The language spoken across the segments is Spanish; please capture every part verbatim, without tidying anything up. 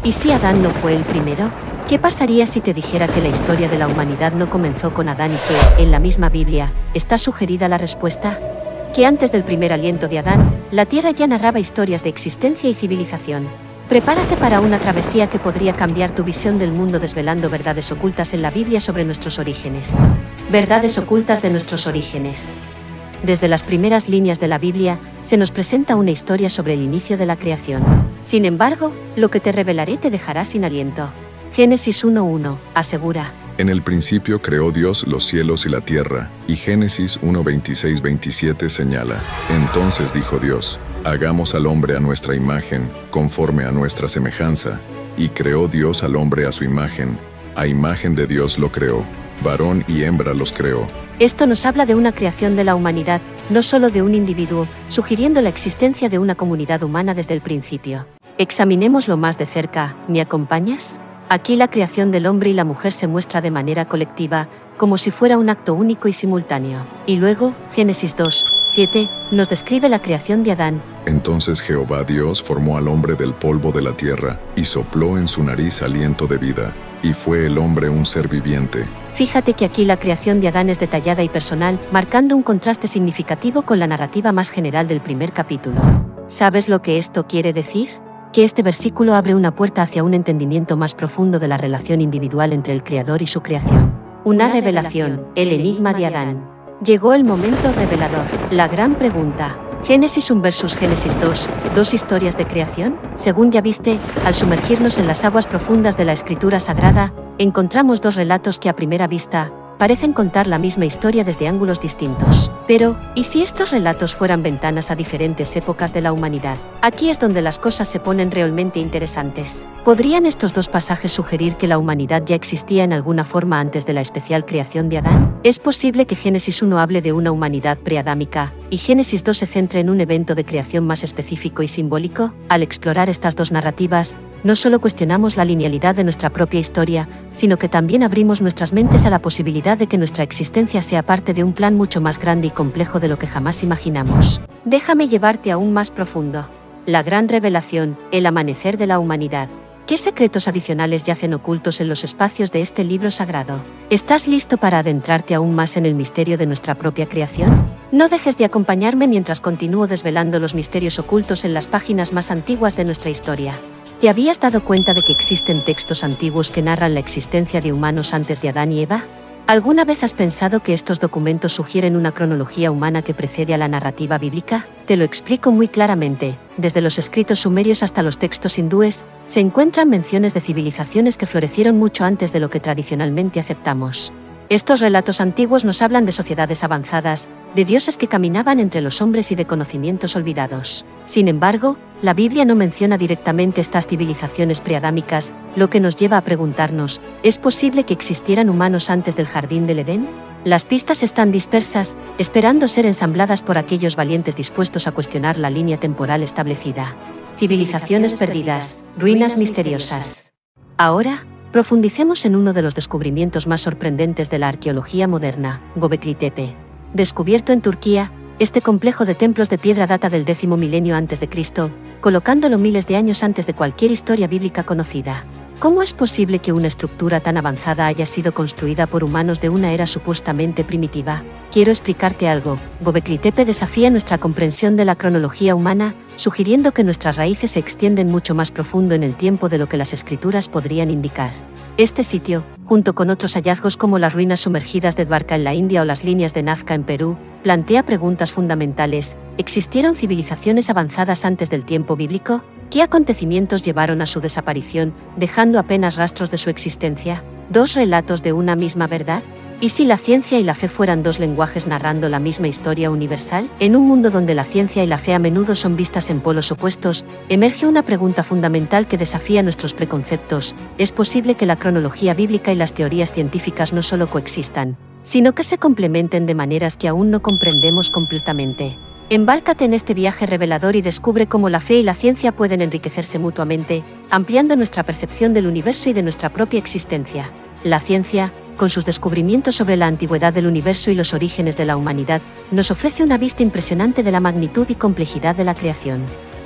¿Y si Adán no fue el primero? ¿Qué pasaría si te dijera que la historia de la humanidad no comenzó con Adán y que, en la misma Biblia, está sugerida la respuesta? Que antes del primer aliento de Adán, la Tierra ya narraba historias de existencia y civilización. Prepárate para una travesía que podría cambiar tu visión del mundo desvelando verdades ocultas en la Biblia sobre nuestros orígenes. Verdades ocultas de nuestros orígenes. Desde las primeras líneas de la Biblia, se nos presenta una historia sobre el inicio de la creación. Sin embargo, lo que te revelaré te dejará sin aliento. Génesis uno uno, asegura: En el principio creó Dios los cielos y la tierra, y Génesis uno veintiséis veintisiete señala: Entonces dijo Dios, hagamos al hombre a nuestra imagen, conforme a nuestra semejanza, y creó Dios al hombre a su imagen, a imagen de Dios lo creó, varón y hembra los creó. Esto nos habla de una creación de la humanidad, no solo de un individuo, sugiriendo la existencia de una comunidad humana desde el principio. Examinémoslo más de cerca, ¿me acompañas? Aquí la creación del hombre y la mujer se muestra de manera colectiva, como si fuera un acto único y simultáneo. Y luego, Génesis dos siete, nos describe la creación de Adán. Entonces Jehová Dios formó al hombre del polvo de la tierra, y sopló en su nariz aliento de vida, y fue el hombre un ser viviente. Fíjate que aquí la creación de Adán es detallada y personal, marcando un contraste significativo con la narrativa más general del primer capítulo. ¿Sabes lo que esto quiere decir? Que este versículo abre una puerta hacia un entendimiento más profundo de la relación individual entre el Creador y su creación. Una revelación, el enigma de Adán. Llegó el momento revelador, la gran pregunta. ¿Génesis uno versus Génesis dos, dos historias de creación? Según ya viste, al sumergirnos en las aguas profundas de la Escritura Sagrada, encontramos dos relatos que a primera vista parecen contar la misma historia desde ángulos distintos. Pero, ¿y si estos relatos fueran ventanas a diferentes épocas de la humanidad? Aquí es donde las cosas se ponen realmente interesantes. ¿Podrían estos dos pasajes sugerir que la humanidad ya existía en alguna forma antes de la especial creación de Adán? ¿Es posible que Génesis uno hable de una humanidad preadámica, y Génesis dos se centre en un evento de creación más específico y simbólico? Al explorar estas dos narrativas, no solo cuestionamos la linealidad de nuestra propia historia, sino que también abrimos nuestras mentes a la posibilidad de que nuestra existencia sea parte de un plan mucho más grande y complejo de lo que jamás imaginamos. Déjame llevarte aún más profundo. La gran revelación, el amanecer de la humanidad. ¿Qué secretos adicionales yacen ocultos en los espacios de este libro sagrado? ¿Estás listo para adentrarte aún más en el misterio de nuestra propia creación? No dejes de acompañarme mientras continúo desvelando los misterios ocultos en las páginas más antiguas de nuestra historia. ¿Te habías dado cuenta de que existen textos antiguos que narran la existencia de humanos antes de Adán y Eva? ¿Alguna vez has pensado que estos documentos sugieren una cronología humana que precede a la narrativa bíblica? Te lo explico muy claramente. Desde los escritos sumerios hasta los textos hindúes, se encuentran menciones de civilizaciones que florecieron mucho antes de lo que tradicionalmente aceptamos. Estos relatos antiguos nos hablan de sociedades avanzadas, de dioses que caminaban entre los hombres y de conocimientos olvidados. Sin embargo, la Biblia no menciona directamente estas civilizaciones preadámicas, lo que nos lleva a preguntarnos, ¿es posible que existieran humanos antes del jardín del Edén? Las pistas están dispersas, esperando ser ensambladas por aquellos valientes dispuestos a cuestionar la línea temporal establecida. Civilizaciones perdidas, ruinas misteriosas. Ahora, profundicemos en uno de los descubrimientos más sorprendendentes de la arqueología moderna, Göbekli Tepe. Descubierto en Turquía, este complejo de templos de piedra data del décimo milenio antes de Cristo, colocándolo miles de años antes de cualquier historia bíblica conocida. ¿Cómo es posible que una estructura tan avanzada haya sido construida por humanos de una era supuestamente primitiva? Quiero explicarte algo. Göbekli Tepe desafía nuestra comprensión de la cronología humana, sugiriendo que nuestras raíces se extienden mucho más profundo en el tiempo de lo que las escrituras podrían indicar. Este sitio, junto con otros hallazgos como las ruinas sumergidas de Dvarka en la India o las líneas de Nazca en Perú, plantea preguntas fundamentales. ¿Existieron civilizaciones avanzadas antes del tiempo bíblico? ¿Qué acontecimientos llevaron a su desaparición, dejando apenas rastros de su existencia? ¿Dos relatos de una misma verdad? ¿Y si la ciencia y la fe fueran dos lenguajes narrando la misma historia universal? En un mundo donde la ciencia y la fe a menudo son vistas en polos opuestos, emerge una pregunta fundamental que desafía nuestros preconceptos. ¿Es posible que la cronología bíblica y las teorías científicas no solo coexistan, sino que se complementen de maneras que aún no comprendemos completamente? Embárcate en este viaje revelador y descubre cómo la fe y la ciencia pueden enriquecerse mutuamente, ampliando nuestra percepción del universo y de nuestra propia existencia. La ciencia, con sus descubrimientos sobre la antigüedad del universo y los orígenes de la humanidad, nos ofrece una vista impresionante de la magnitud y complejidad de la creación.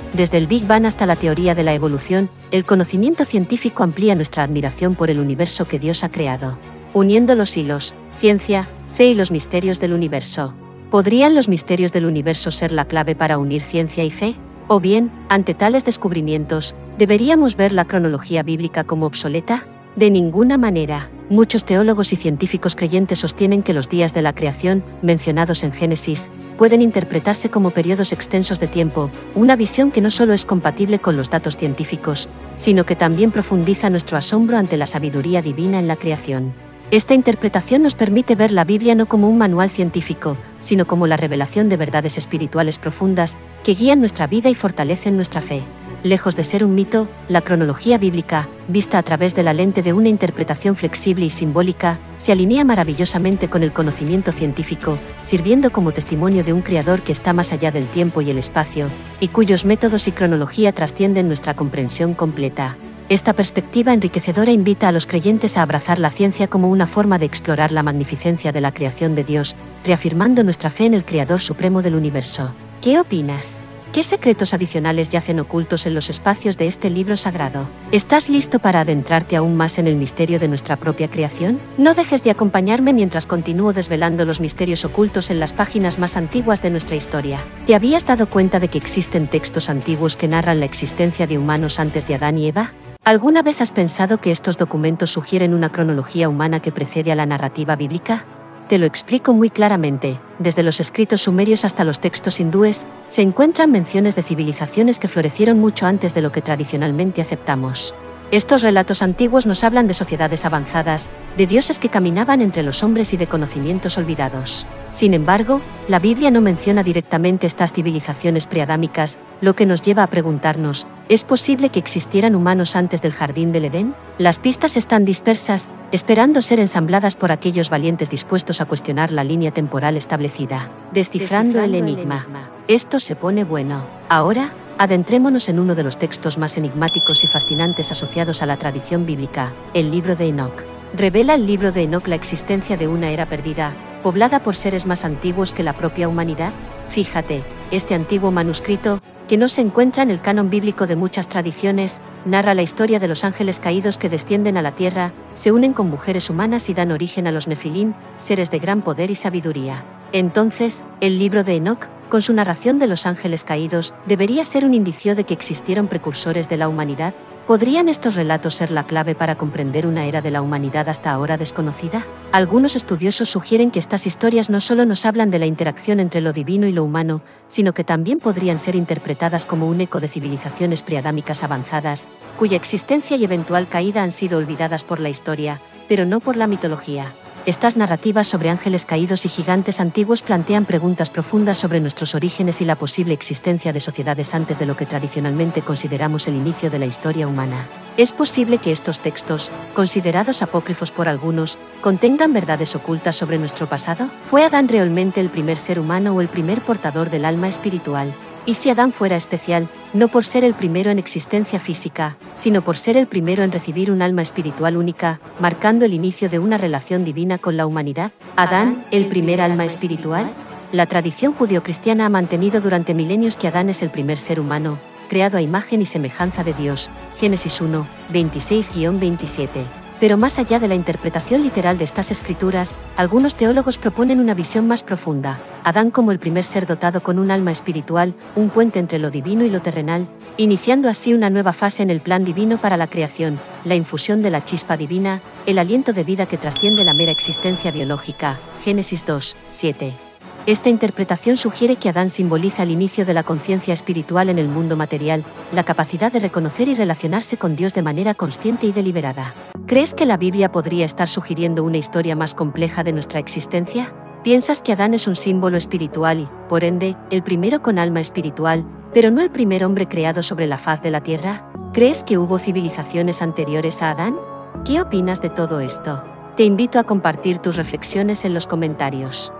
Desde el Big Bang hasta la teoría de la evolución, el conocimiento científico amplía nuestra admiración por el universo que Dios ha creado. Uniendo los hilos, ciencia, fe y los misterios del universo. ¿Podrían los misterios del universo ser la clave para unir ciencia y fe? O bien, ante tales descubrimientos, ¿deberíamos ver la cronología bíblica como obsoleta? De ninguna manera. Muchos teólogos y científicos creyentes sostienen que los días de la creación, mencionados en Génesis, pueden interpretarse como periodos extensos de tiempo, una visión que no solo es compatible con los datos científicos, sino que también profundiza nuestro asombro ante la sabiduría divina en la creación. Esta interpretación nos permite ver la Biblia no como un manual científico, sino como la revelación de verdades espirituales profundas que guían nuestra vida y fortalecen nuestra fe. Lejos de ser un mito, la cronología bíblica, vista a través de la lente de una interpretación flexible y simbólica, se alinea maravillosamente con el conocimiento científico, sirviendo como testimonio de un creador que está más allá del tiempo y el espacio, y cuyos métodos y cronología trascienden nuestra comprensión completa. Esta perspectiva enriquecedora invita a los creyentes a abrazar la ciencia como una forma de explorar la magnificencia de la creación de Dios, reafirmando nuestra fe en el Creador Supremo del universo. ¿Qué opinas? ¿Qué secretos adicionales yacen ocultos en los espacios de este libro sagrado? ¿Estás listo para adentrarte aún más en el misterio de nuestra propia creación? No dejes de acompañarme mientras continúo desvelando los misterios ocultos en las páginas más antiguas de nuestra historia. ¿Te habías dado cuenta de que existen textos antiguos que narran la existencia de humanos antes de Adán y Eva? ¿Alguna vez has pensado que estos documentos sugieren una cronología humana que precede a la narrativa bíblica? Te lo explico muy claramente. Desde los escritos sumerios hasta los textos hindúes, se encuentran menciones de civilizaciones que florecieron mucho antes de lo que tradicionalmente aceptamos. Estos relatos antiguos nos hablan de sociedades avanzadas, de dioses que caminaban entre los hombres y de conocimientos olvidados. Sin embargo, la Biblia no menciona directamente estas civilizaciones preadámicas, lo que nos lleva a preguntarnos, ¿es posible que existieran humanos antes del jardín del Edén? Las pistas están dispersas, esperando ser ensambladas por aquellos valientes dispuestos a cuestionar la línea temporal establecida. Descifrando, Descifrando el enigma. el enigma. Esto se pone bueno. Ahora, adentrémonos en uno de los textos más enigmáticos y fascinantes asociados a la tradición bíblica, el libro de Enoc. ¿Revela el libro de Enoc la existencia de una era perdida, poblada por seres más antiguos que la propia humanidad? Fíjate, este antiguo manuscrito, que no se encuentra en el canon bíblico de muchas tradiciones, narra la historia de los ángeles caídos que descienden a la tierra, se unen con mujeres humanas y dan origen a los Nefilim, seres de gran poder y sabiduría. Entonces, el libro de Enoc, con su narración de los ángeles caídos, debería ser un indicio de que existieron precursores de la humanidad. ¿Podrían estos relatos ser la clave para comprender una era de la humanidad hasta ahora desconocida? Algunos estudiosos sugieren que estas historias no solo nos hablan de la interacción entre lo divino y lo humano, sino que también podrían ser interpretadas como un eco de civilizaciones preadámicas avanzadas, cuya existencia y eventual caída han sido olvidadas por la historia, pero no por la mitología. Estas narrativas sobre ángeles caídos y gigantes antiguos plantean preguntas profundas sobre nuestros orígenes y la posible existencia de sociedades antes de lo que tradicionalmente consideramos el inicio de la historia humana. ¿Es posible que estos textos, considerados apócrifos por algunos, contengan verdades ocultas sobre nuestro pasado? ¿Fue Adán realmente el primer ser humano o el primer portador del alma espiritual? Y si Adán fuera especial, no por ser el primero en existencia física, sino por ser el primero en recibir un alma espiritual única, marcando el inicio de una relación divina con la humanidad, ¿Adán, el primer alma espiritual? La tradición judeocristiana ha mantenido durante milenios que Adán es el primer ser humano, creado a imagen y semejanza de Dios, Génesis uno, veintiséis a veintisiete. Pero más allá de la interpretación literal de estas escrituras, algunos teólogos proponen una visión más profunda. Adán como el primer ser dotado con un alma espiritual, un puente entre lo divino y lo terrenal, iniciando así una nueva fase en el plan divino para la creación, la infusión de la chispa divina, el aliento de vida que trasciende la mera existencia biológica. Génesis dos, siete. Esta interpretación sugiere que Adán simboliza el inicio de la conciencia espiritual en el mundo material, la capacidad de reconocer y relacionarse con Dios de manera consciente y deliberada. ¿Crees que la Biblia podría estar sugiriendo una historia más compleja de nuestra existencia? ¿Piensas que Adán es un símbolo espiritual y, por ende, el primero con alma espiritual, pero no el primer hombre creado sobre la faz de la tierra? ¿Crees que hubo civilizaciones anteriores a Adán? ¿Qué opinas de todo esto? Te invito a compartir tus reflexiones en los comentarios.